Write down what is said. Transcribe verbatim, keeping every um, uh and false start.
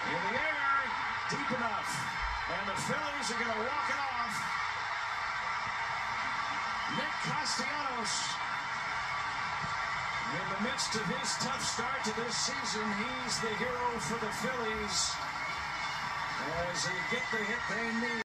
In the air, deep enough. And the Phillies are going to walk it off. Nick Castellanos, in the midst of his tough start to this season, he's the hero for the Phillies as they get the hit they need.